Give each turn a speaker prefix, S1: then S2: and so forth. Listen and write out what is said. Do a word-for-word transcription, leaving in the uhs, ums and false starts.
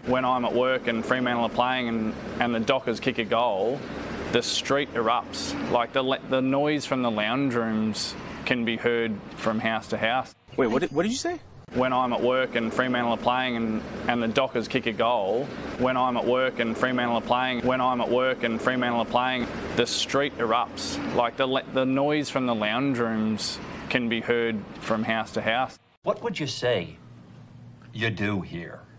S1: When I'm at work and Fremantle are playing and, and the Dockers kick a goal, the street erupts. Like the the noise from the lounge rooms can be heard from house to house.
S2: Wait, what did, what did you say?
S1: When I'm at work and Fremantle are playing and, and the Dockers kick a goal, when I'm at work and Fremantle are playing, when I'm at work and Fremantle are playing, the street erupts. Like the the noise from the lounge rooms can be heard from house to house.
S3: What would you say you do here?